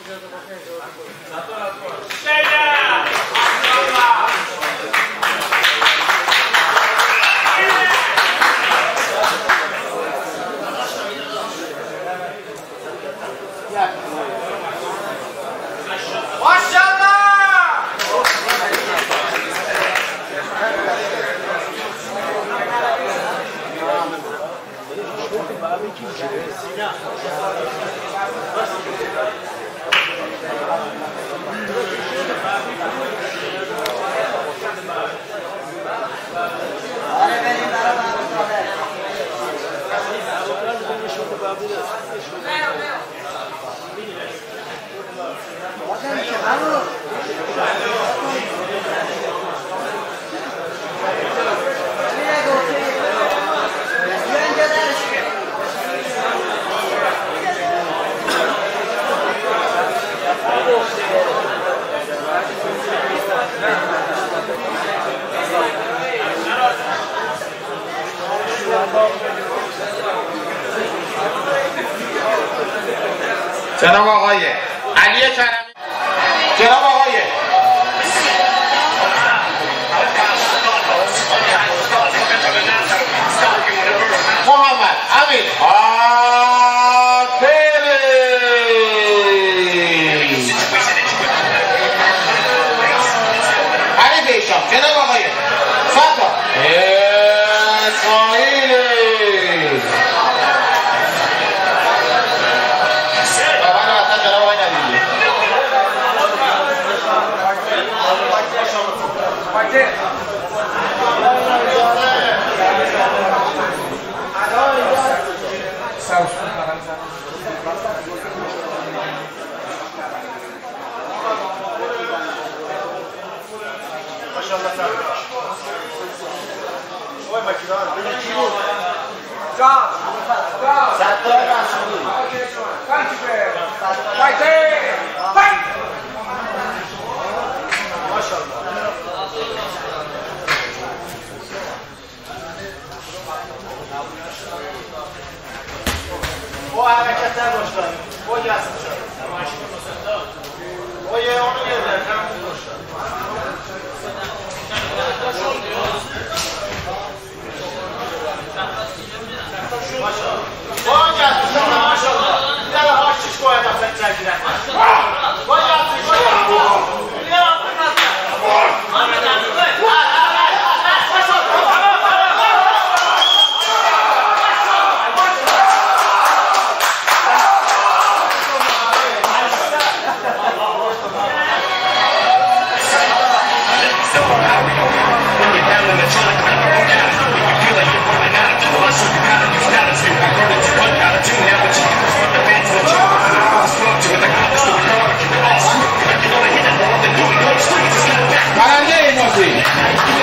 جناب آقای علی کرمی، جناب آقای محمد امین حریف ایشان جناب آقای فتا اسماعیلی. O hareketler başlar. O gelsin şöyle. O ye onu yerler. Sen bunu başlar. Maşallah. O gelsin sana maşallah. Bir tane haşiş koyacak sen çekirek. O gelsin. O gelsin. Ne yaptın? Ahmet abi koy. برنده این موضوعی